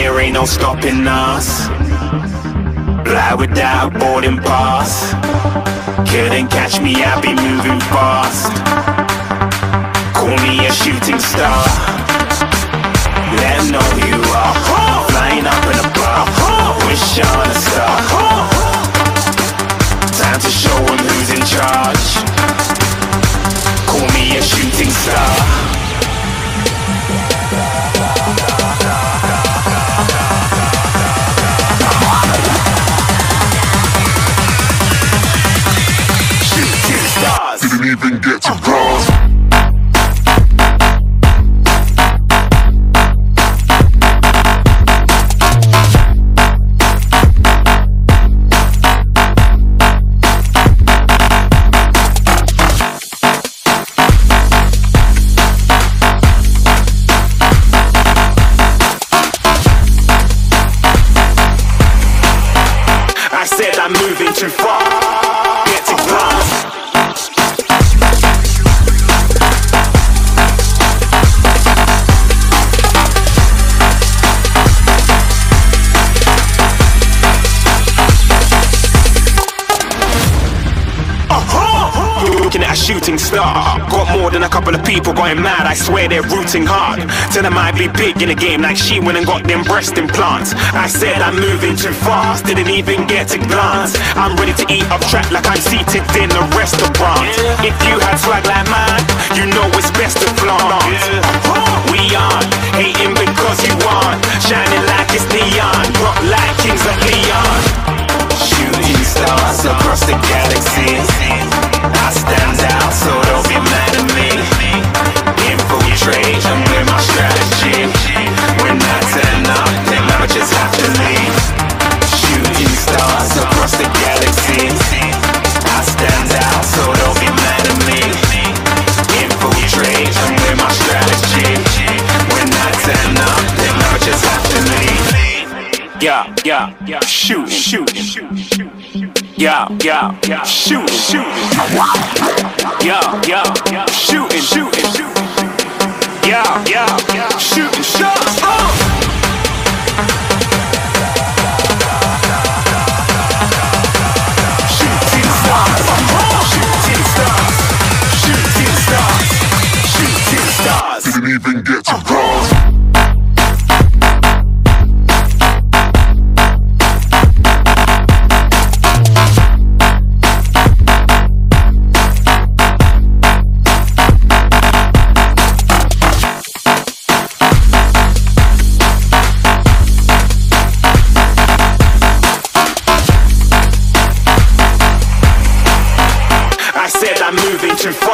there ain't no stopping us. Fly without boarding pass. Couldn't catch me, I be moving fast. Call me a shooting star. Let 'em know who you are. Flying up in a bar. Wish on a star. Time to show 'em who's in charge. Call me a shooting star. Shooting stars. Didn't even get to bronze. I said I'm moving too far. Get to glass. Looking at a shooting star. Got more than a couple of people going mad. I swear they're rooting hard. Tell them I'd be big in the game like she went and got them breast implants. I said I'm moving too fast. Didn't even get to glance. I'm ready to eat up track like I'm seated in a restaurant. If you had swag like mine, you know it's best to flaunt. We aren't hating because you aren't. Shining like it's neon. Rock like kings of Leon. Shooting stars across the galaxy. I stand out, so don't be mad at me. Infiltrate, I'm with my strategy. When I turn up, then I just have to leave. Shooting stars across the galaxy. I stand out, so don't be mad at me. Infiltrate, I'm with my strategy. When I turn up, then I just have to leave. Yeah, shooting. Yeah, shooting. Yeah, shooting. Yeah, shooting shots. Shooting stars. Shooting stars. Didn't even get to bronze. I said I'm moving too far.